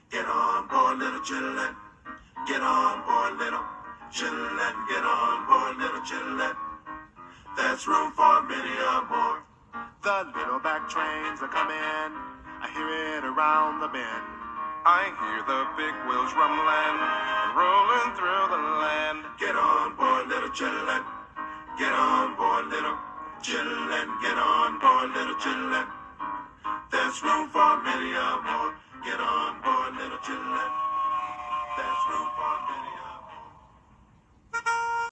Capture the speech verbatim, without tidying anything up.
Get on board, little chillin'. Get on board, little chillin'. Get on board, little chillin'. There's room for many a more. The little back trains are coming. I hear it around the bend. I hear the big wheels rumbling, rolling through the land. Get on board, little chillin'. Get on board, little chillin'. Get on board, little chillin'. There's room for many a more. Get on board, little chillin'. There's room